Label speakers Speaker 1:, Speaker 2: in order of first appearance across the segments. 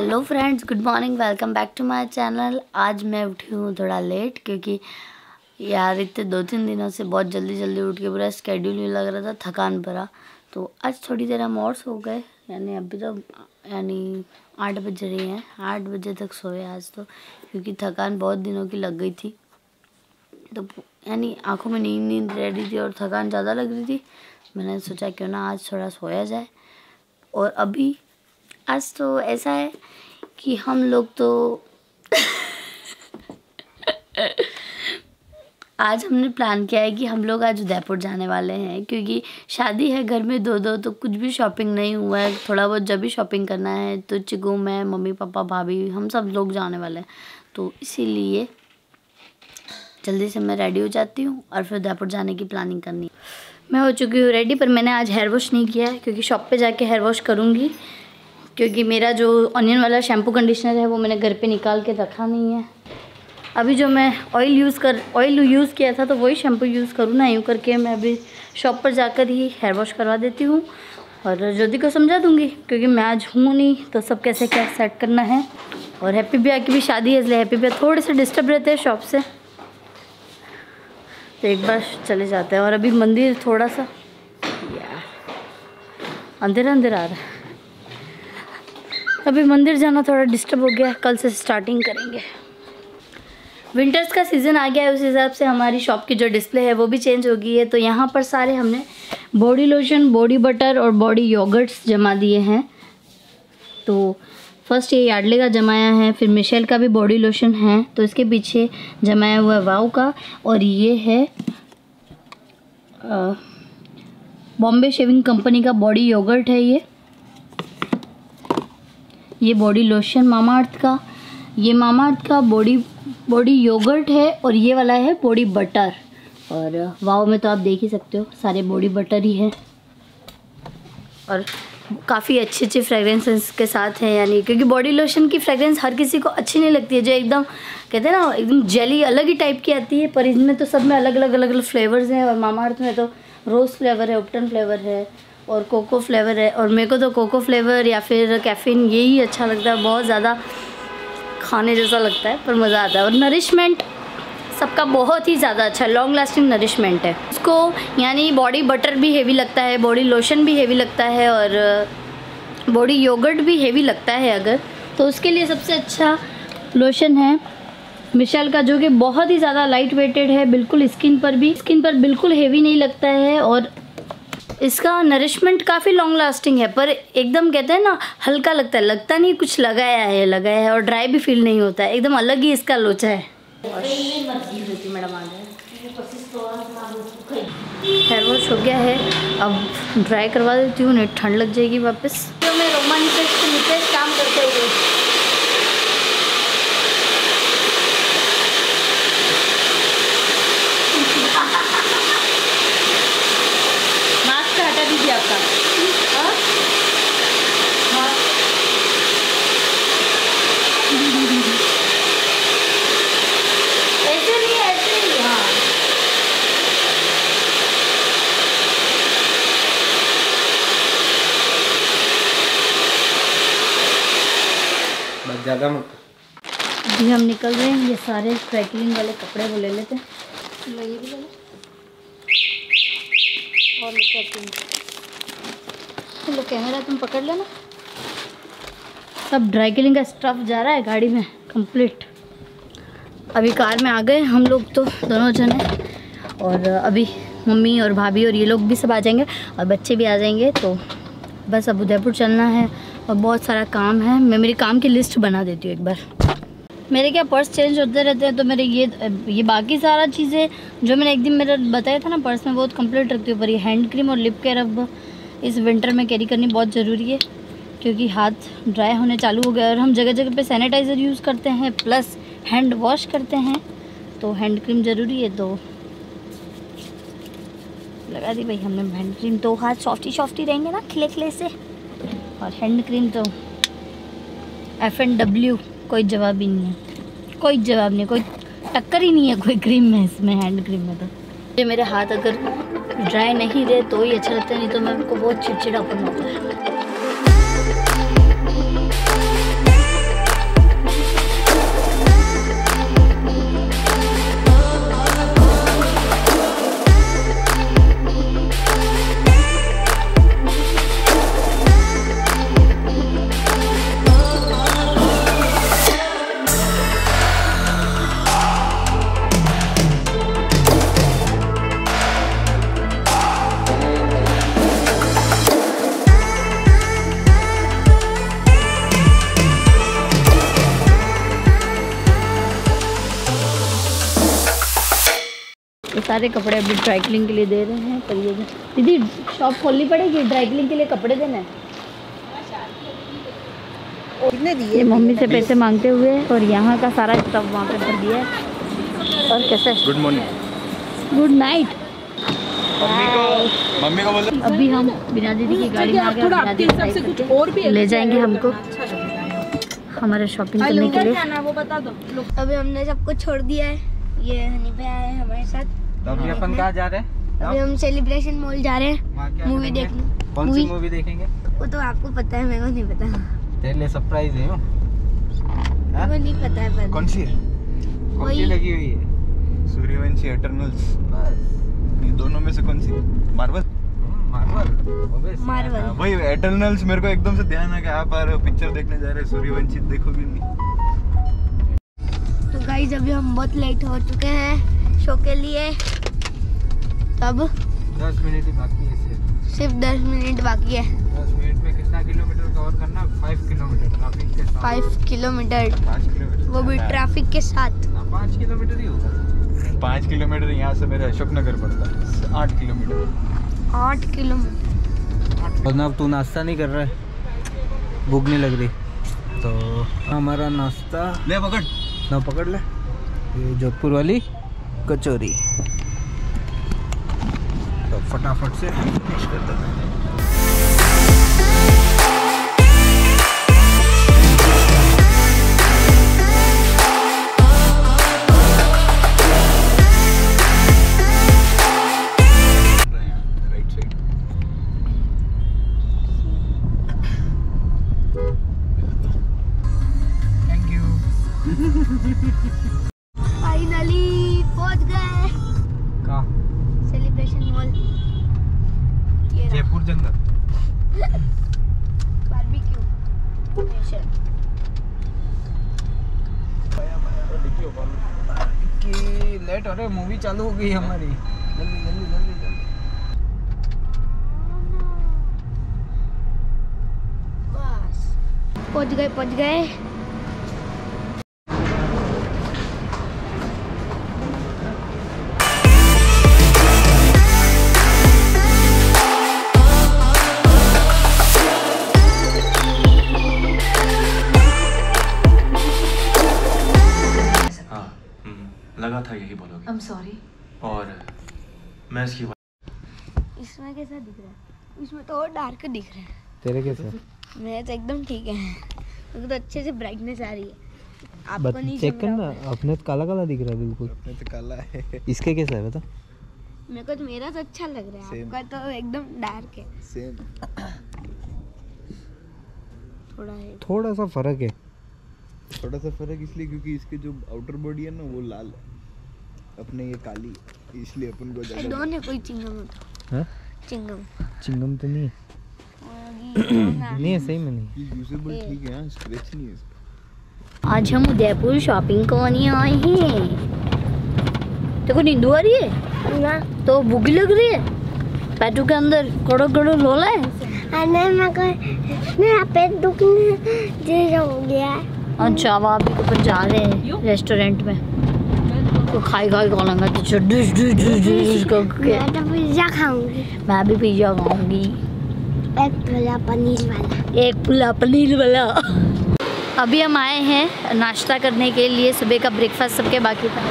Speaker 1: Hello friends, good morning, welcome back to my channel. आज मैं उठी हूँ थोड़ा लेट क्योंकि यार इतने 2-3 दिनों से बहुत जल्दी उठ के पूरा स्केड्यूल ही लग रहा था, थकान भरा। तो आज थोड़ी देर हम और सो गए, यानी अभी तो 8 बज रही हैं। 8 बजे तक सोए आज तो, क्योंकि थकान बहुत दिनों की लग गई थी। तो यानी आँखों में नींद रह रही थी और थकान ज़्यादा लग रही थी। मैंने सोचा क्यों ना आज थोड़ा सोया जाए। और अभी आज तो ऐसा है कि हम लोग तो आज हमने प्लान किया है कि हम लोग आज उदयपुर जाने वाले हैं, क्योंकि शादी है घर में दो तो कुछ भी शॉपिंग नहीं हुआ है। थोड़ा बहुत जब भी शॉपिंग करना है तो चिकू, मैं, मम्मी पापा, भाभी, हम सब लोग जाने वाले हैं। तो इसीलिए जल्दी से मैं रेडी हो जाती हूँ और फिर उदयपुर जाने की प्लानिंग करनी है। मैं हो चुकी हूँ रेडी, पर मैंने आज हेयर वॉश नहीं किया है क्योंकि शॉप पे जाके हेयर वॉश करूँगी। क्योंकि मेरा जो ऑनियन वाला शैम्पू कंडीशनर है वो मैंने घर पे निकाल के रखा नहीं है। अभी जो मैं ऑयल यूज़ किया था तो वही शैम्पू यूज़ करूँ ना, यूँ करके मैं अभी शॉप पर जाकर ही हेयर वॉश करवा देती हूँ और ज्योति को समझा दूँगी, क्योंकि मैं आज हूँ नहीं तो सब कैसे क्या सेट करना है। और हैप्पी भैया की भी शादी है, इसलिए हैप्पी भैया थोड़े से डिस्टर्ब रहते हैं शॉप से, तो एक बार चले जाते हैं। और अभी मंदिर थोड़ा सा यार अंधेरा आ रहा है, अभी मंदिर जाना थोड़ा डिस्टर्ब हो गया। कल से स्टार्टिंग करेंगे। विंटर्स का सीज़न आ गया है, उस हिसाब से हमारी शॉप की जो डिस्प्ले है वो भी चेंज हो गई है। तो यहाँ पर सारे हमने बॉडी लोशन, बॉडी बटर और बॉडी योगर्ट्स जमा दिए हैं। तो फर्स्ट ये यार्डले का जमाया है, फिर मिशेल का भी बॉडी लोशन है, तो इसके पीछे जमाया हुआ है वाव का, और ये है बॉम्बे शेविंग कंपनी का बॉडी योगर्ट है। ये बॉडी लोशन मामाअर्थ का, ये मामाअर्थ का बॉडी योगर्ट है, और ये वाला है बॉडी बटर। और वाव में तो आप देख ही सकते हो सारे बॉडी बटर ही है, और काफ़ी अच्छे फ्रेगरेंसेस के साथ हैं। यानी क्योंकि बॉडी लोशन की फ्रेगरेंस हर किसी को अच्छी नहीं लगती है, जो एकदम कहते हैं ना एकदम जेली अलग ही टाइप की आती है, पर इसमें तो सब में अलग अलग फ्लेवर्स हैं। और मामाअर्थ में तो रोज़ फ्लेवर है, उपटन फ्लेवर है और कोको फ्लेवर है, और मेरे को तो कोको फ्लेवर या फिर कैफ़ीन यही अच्छा लगता है। बहुत ज़्यादा खाने जैसा लगता है पर मज़ा आता है। और नरिशमेंट सबका बहुत ही ज़्यादा अच्छा, लॉन्ग लास्टिंग नरिशमेंट है उसको। यानी बॉडी बटर भी हेवी लगता है, बॉडी लोशन भी हेवी लगता है, और बॉडी योगर्ट भी हेवी लगता है अगर, तो उसके लिए सबसे अच्छा लोशन है मिशेल का, जो कि बहुत ही ज़्यादा लाइट वेटेड है, बिल्कुल स्किन पर बिल्कुल हेवी नहीं लगता है। और इसका नरिशमेंट काफ़ी लॉन्ग लास्टिंग है, पर एकदम कहते हैं ना हल्का लगता नहीं कुछ लगाया है, और ड्राई भी फील नहीं होता है, एकदम अलग ही इसका लोचा है। हेयर वॉश हो गया है, अब ड्राई करवा देती हूँ, नहीं ठंड लग जाएगी वापस। तो मैं रोमानी से काम करते हुए हटा दीजिए आपका। ऐसे नहीं, ऐसे ही। हाँ
Speaker 2: बस ज़्यादा मत।
Speaker 1: अभी हम निकल रहे हैं, ये सारे ट्रैकिंग वाले कपड़े वो ले लेते हैं, ये भी ले लें और चलो कैमरा तुम पकड़ लेना। सब ड्राई क्लीनिंग का स्टफ जा रहा है गाड़ी में कंप्लीट। अभी कार में आ गए हम लोग तो दोनों जने, और अभी मम्मी और भाभी और ये लोग भी सब आ जाएंगे और बच्चे भी आ जाएंगे। तो बस अब उदयपुर चलना है और बहुत सारा काम है। मैं मेरी काम की लिस्ट बना देती हूँ एक बार। मेरे क्या पर्स चेंज होते रहते हैं, तो मेरे ये बाकी सारा चीज़ें जो मैंने एक दिन मेरा बताया था ना पर्स में बहुत कंप्लीट रखती हूँ। पर ये हैंड क्रीम और लिप केयर अब इस विंटर में कैरी करनी बहुत ज़रूरी है, क्योंकि हाथ ड्राई होने चालू हो गए और हम जगह जगह पे सैनिटाइज़र यूज़ करते हैं प्लस हैंड वॉश करते हैं, तो हैंड क्रीम ज़रूरी है। तो लगा दी भाई हमने हैंड क्रीम, तो हाथ सॉफ्टी रहेंगे ना खिले से। और हैंड क्रीम तो F&W कोई जवाब ही नहीं है, कोई टक्कर ही नहीं है कोई क्रीम में, इसमें हैंड क्रीम में। तो मेरे हाथ अगर ड्राई नहीं रहे तो ही अच्छा लगता है, नहीं तो मेरे को बहुत चिड़चिड़ापन होता है। सारे कपड़े अभी ड्राई क्लीन के लिए दे रहे हैं। पर ये दीदी शॉप खोलनी पड़ेगी, ड्राई क्लीन के लिए कपड़े देना है।
Speaker 3: कितने दिए?
Speaker 1: ये मम्मी से पैसे मांगते हुए और यहाँ का सारा स्टफ वहाँ पे भर दिया है। और कैसे?
Speaker 2: Good morning.
Speaker 1: Good night.
Speaker 2: Mummy को बोलो।
Speaker 1: अभी हम बिना दीदी की गाड़ी में आ गए। बिना दीदी कुछ और भी ले जाएंगे हमको हमारे शॉपिंग करने के लिए।
Speaker 3: वो बता दो। अभी हमने सबको छोड़ दिया है। ये हनी पे आए हैं हमारे साथ।
Speaker 2: तो अभी अपन कहाँ जा रहे हैं?
Speaker 3: अभी हम सेलिब्रेशन मॉल जा रहे हैं मूवी देखने।
Speaker 2: कौन सी मूवी देखेंगे?
Speaker 3: वो तो आपको पता है, मेरे को नहीं पता।
Speaker 2: तेरे लिए सरप्राइज है।
Speaker 3: मेरे को नहीं पता है पर
Speaker 2: कौन सी है? कौन सी लगी हुई है? सूर्यवंशी, एटर्नल्स। ये दोनों में से कौन सी? मार्वल। मार्वल वही एटर्नल्स। मेरे को एकदम से ध्यान आ गया, आप पिक्चर देखने जा रहे हैं, सूर्यवंशी देखोगे नहीं?
Speaker 3: तो गाइस अभी हम बहुत लेट हो चुके हैं शो के लिए। तब
Speaker 2: 10 मिनट ही बाकी है।
Speaker 3: सिर्फ 10 मिनट बाकी है।
Speaker 2: 10 मिनट में कितना किलोमीटर कवर करना? 5 किलोमीटर ट्रैफिक के साथ।
Speaker 3: 5 किलोमीटर
Speaker 2: 5 किलोमीटर
Speaker 3: वो भी ट्रैफिक के साथ।
Speaker 2: 5 किलोमीटर ही होगा। 5 किलोमीटर यहाँ से मेरा अशोकनगर पड़ता है। 8 किलोमीटर।
Speaker 3: 8 किलोमीटर।
Speaker 2: और अब तू नाश्ता नहीं कर रहा है, भूख नहीं लग रही तो हमारा नाश्ता ले पकड़ ना, पकड़ ले। ये जोधपुर वाली कचौरी तो फटाफट से फिनिश कर देते हैं।
Speaker 3: फाइनली पहुंच गए
Speaker 2: कहाँ?
Speaker 3: Celebration mall.
Speaker 2: Jaipur Jungle.
Speaker 3: Barbeque Nation.
Speaker 2: कि लेट हो रहे, मूवी चालू हो गई हमारी। जल्दी जल्दी जल्दी जल्दी।
Speaker 3: बस पहुंच गए पहुंच गए।
Speaker 4: लगा था यही बोलोगे।
Speaker 1: I'm sorry।
Speaker 4: और मैं इसकी
Speaker 3: इसमें कैसा दिख रहा है? इसमें तो और डार्क दिख रहा है।
Speaker 2: तेरे कैसे?
Speaker 3: मेरा तो एकदम ठीक है, मेरे को तो अच्छे से ब्राइटनेस आ रही है। आपको नहीं
Speaker 2: चेक
Speaker 3: जम
Speaker 2: करना,
Speaker 3: रहा होगा।
Speaker 2: अपने तो काला काला दिख रहा है बिल्कुल। अपने तो काला है। इसके कैसा है बता?
Speaker 3: मेरे को तो मेरा तो अच्छा लग रहा है, आपका तो एकदम डार्क है।
Speaker 2: सेम।
Speaker 3: थोड़ा है।
Speaker 2: थोड़ा सा फर्क है।
Speaker 5: थोड़ा सा फर्क इसलिए क्योंकि इसके जो आउटर बॉडी है ना वो लाल है, अपने ये काली है, इसलिए अपन को ज्यादा
Speaker 3: दोनों है कोई चिंगम है?
Speaker 2: हाँ?
Speaker 3: चिंगम
Speaker 2: चिंगम तो नहीं है। नहीं है, सही में नहीं।
Speaker 5: ये यूजेबल ठीक है, स्क्रैच नहीं है इसका।
Speaker 1: आज हम उदयपुर शॉपिंग करने आए हैं। देखो नींद आ रही है
Speaker 3: ना,
Speaker 1: तो भूख लग रही है। पेटू के अंदर कड़ो कड़ो लोला है।
Speaker 3: मेरा पेट दुखने जैसा हो गया है।
Speaker 1: अच्छा अब आप ऊपर जा रहे हैं रेस्टोरेंट में तो खाई खाई खाऊंगा तो डिश डिश डिश डिश करके।
Speaker 3: मैं तो पिज्जा खाऊंगी,
Speaker 1: मैं भी पिज्जा खाऊंगी,
Speaker 3: एक पुला पनीर वाला।
Speaker 1: एक पुला पनीर वाला। अभी हम आए हैं नाश्ता करने के लिए, सुबह का ब्रेकफास्ट सबके बाकी था।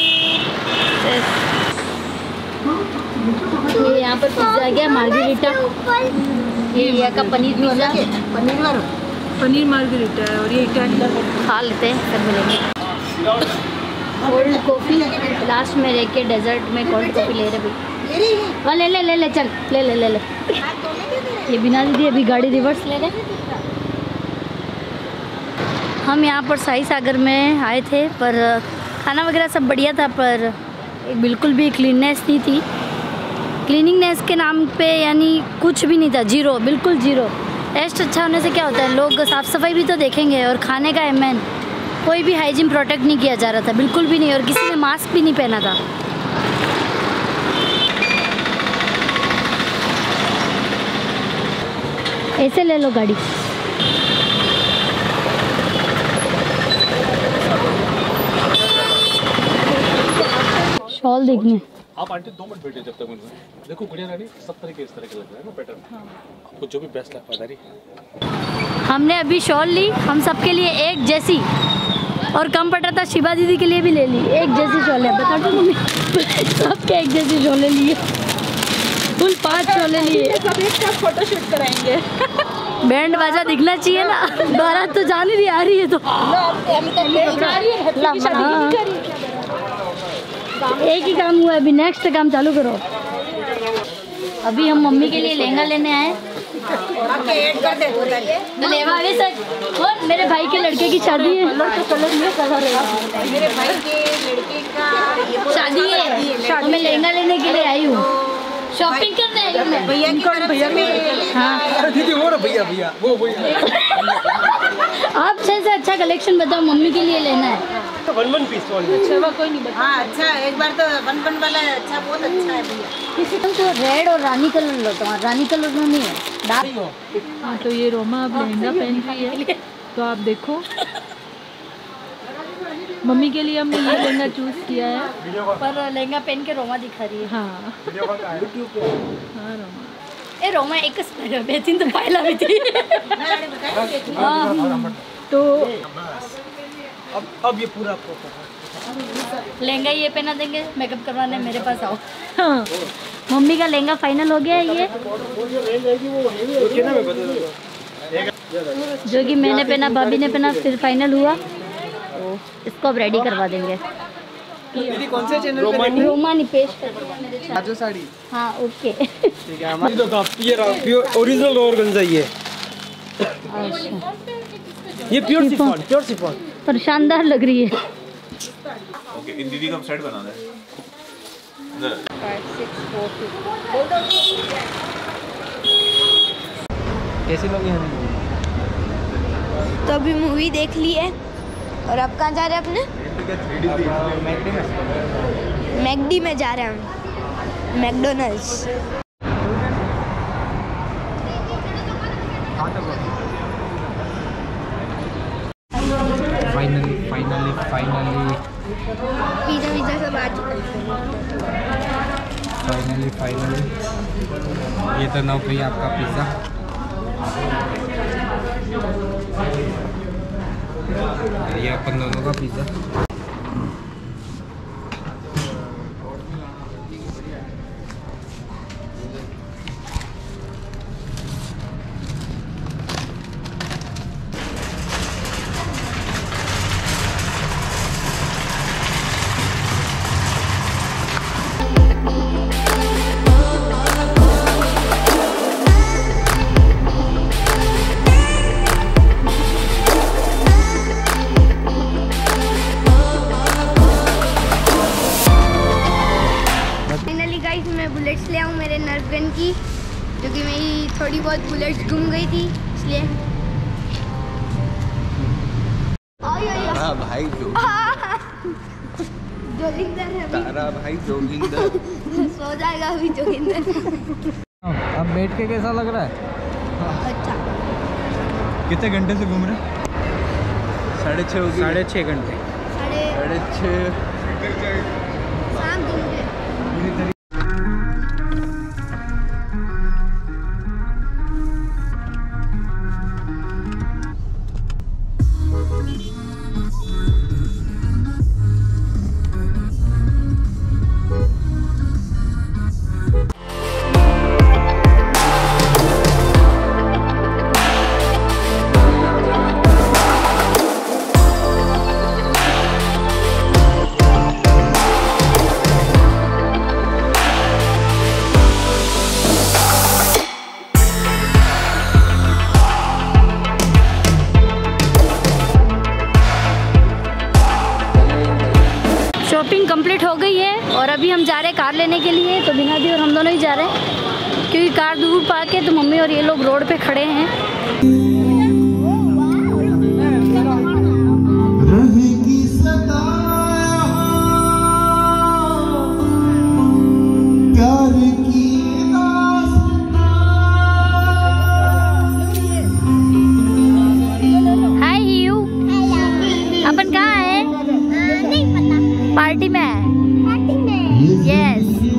Speaker 1: ये यहाँ पर पिज्जा आ गया मार्गरीटा, ये यहाँ का पनीर पिज्जा,
Speaker 6: पनीर मार्गरीटा है और ये इटालियन।
Speaker 1: खा लेते हैं फिर मिलेंगे। कोल्ड कॉफ़ी लास्ट में रह के डेजर्ट में कोल्ड कॉफ़ी ले रहे भाई। वाह ले ले ले ले चल ले ले ले ले। ये बिना दीदी अभी गाड़ी रिवर्स ले रहे। हम यहाँ पर साई सागर में आए थे, पर खाना वगैरह सब बढ़िया था, पर बिल्कुल भी क्लीननेस नहीं थी। क्लीनिंगनेस के नाम पे यानी कुछ भी नहीं था, जीरो, बिल्कुल जीरो। टेस्ट अच्छा होने से क्या होता है, लोग साफ़ सफाई भी तो देखेंगे। और खाने का एमएन कोई भी हाइजीन प्रोटेक्ट नहीं किया जा रहा था, बिल्कुल भी नहीं। और किसी ने मास्क भी नहीं पहना था। ऐसे ले लो गाड़ी। शॉल देखने
Speaker 7: आप आंटी 2 मिनट बैठे जब तक मुझे देखो गुड़िया रानी सब तरह के इस तरह के लग रहा है ना पैटर्न। आपको जो भी बेस्ट लगता है।
Speaker 1: हमने अभी शॉल ली हम सबके लिए एक जैसी, और कम पड़ रहा था शिवा दीदी के लिए भी ले ली एक जैसी शॉल है। बता दो मम्मी सबके एक जैसी शॉलें लिए, फुल 5 शॉलें लिए।
Speaker 6: सब एक साथ फोटोशूट कराएंगे।
Speaker 1: बैंड बाजा दिखना चाहिए ना, बारात तो जान ही नहीं आ रही है तो एक ही काम हुआ है, अभी नेक्स्ट काम चालू करो। अभी हम मम्मी के लिए लहंगा लेने आए। तो लेवा आगे सर, और मेरे भाई के लड़के की शादी है।
Speaker 6: मेरे भाई के लड़के का
Speaker 1: शादी है, तो मैं लहंगा लेने के लिए आई हूँ, शॉपिंग करने आई हूँ मैं।
Speaker 6: भैया की तरफ से
Speaker 1: हाँ
Speaker 2: दीदी वो भैया भैया वो भैया
Speaker 1: आप से अच्छा कलेक्शन बताओ, मम्मी के लिए लेना है।
Speaker 2: 1 पीस
Speaker 6: अच्छा वो कोई नहीं बता।
Speaker 3: हाँ अच्छा, एक बार तो 1 वाला है, अच्छा बहुत अच्छा है भैया।
Speaker 1: किसी को तो रेड और रानी कलर लो, तो रानी कलर में नहीं है डार्क।
Speaker 6: हाँ तो ये रोमा अब लहंगा पहन रही है, तो आप देखो मम्मी के लिए हमने ये लहंगा चूज किया है।
Speaker 1: पर लहंगा पहन के रोमा दिखा रही है।
Speaker 6: हाँ हाँ रोमा
Speaker 1: ए रोमा एक बेहतरीन तो पायला भी थी।
Speaker 6: तो
Speaker 2: अब ये पूरा आपको
Speaker 1: लहंगा ये पहना देंगे, मेकअप करवाने मेरे पास आओ।
Speaker 6: हाँ
Speaker 1: मम्मी का लहंगा फाइनल हो गया है ये, जो कि मैंने पहना, भाभी ने पहना, फिर फाइनल हुआ। तो इसको अब रेडी करवा देंगे।
Speaker 2: दीदी कौन से चैनल पे?
Speaker 1: रोमा निपेश करती है मेरे साथ।
Speaker 2: जो साड़ी
Speaker 1: हाँ ओके।
Speaker 2: ठीक है हमारी तो ये ओरिजिनल ऑर्गेन्जा ये प्योर शिफॉन
Speaker 1: पर शानदार लग रही है।
Speaker 8: ओके इन दीदी का सेट बनाना है।
Speaker 2: कैसी लगी हमें?
Speaker 3: तो अभी मूवी देख ली है और अब कहाँ जा रहे हैं अपने? मैकडी में जा रहे हैं हम, मैकडोनल्ड्स।
Speaker 2: फाइनली
Speaker 3: पिज़्ज़ा सब आ चुका है।
Speaker 2: फाइनली ये तो 9 रुपये आपका पिज़्ज़ा। ये अपन दोनों का पिज़्ज़ा।
Speaker 3: बुलेट्स ले आऊँ मेरे नर्फ गन की, क्योंकि मेरी थोड़ी बहुत बुलेट्स गुम गई थी इसलिए।
Speaker 5: हाँ भाई
Speaker 3: जोगिंदर है अभी।
Speaker 5: तारा भाई जोगिंदर
Speaker 3: सो जाएगा अभी जोगिंदर।
Speaker 2: अब बैठ के कैसा लग रहा है?
Speaker 3: अच्छा
Speaker 5: कितने घंटे से घूम रहे? 6:30 हो गए।
Speaker 2: 6.5 घंटे।
Speaker 5: 6:30
Speaker 3: शाम दिन के।
Speaker 1: शॉपिंग कंप्लीट हो गई है और अभी हम जा रहे हैं कार लेने के लिए। तो बिना दी और हम दोनों ही जा रहे हैं, क्योंकि कार दूर पार्क है, तो मम्मी और ये लोग रोड पे खड़े हैं। हाय यू, अपन कहाँ है? पार्टी में। यस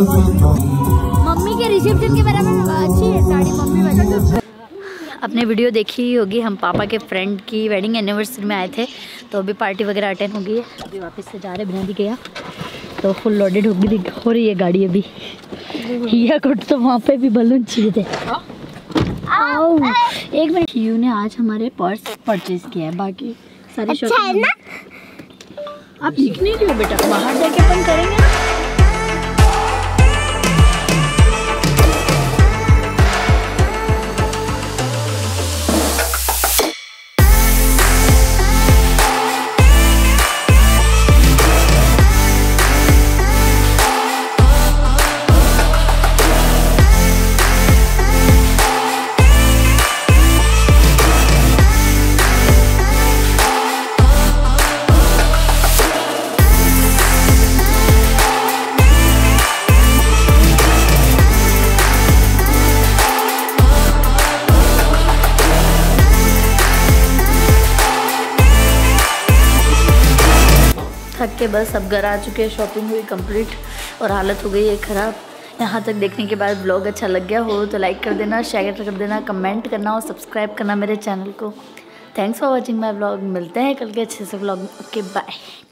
Speaker 3: मम्मी के रिसेप्शन के बराबर अच्छी है साड़ी मम्मी बता।
Speaker 1: अपने वीडियो देखी ही होगी, हम पापा के फ्रेंड की वेडिंग एनिवर्सरी में आए थे, तो अभी पार्टी वगैरह अटेंड हो गई है। अभी वापस से जा रहे बिना दी गया, तो फुल लोडेड हो रही है गाड़ी अभी। हिया कोट तो वहाँ पे भी बलून चाहिए थे। आओ एक मिनट, यू ने आज हमारे पर्स परचेज किया है, बाकी सारी शॉपिंग आप लिखने क्यों बेटा, बाहर जाके अपन करेंगे ना। थक के बस अब घर आ चुके हैं, शॉपिंग हुई कंप्लीट और हालत हो गई है ख़राब। यहाँ तक देखने के बाद ब्लॉग अच्छा लग गया हो तो लाइक कर देना, शेयर कर देना, कमेंट करना और सब्सक्राइब करना मेरे चैनल को। Thanks for watching my blog. मिलते हैं कल के अच्छे से ब्लॉग में। Okay bye.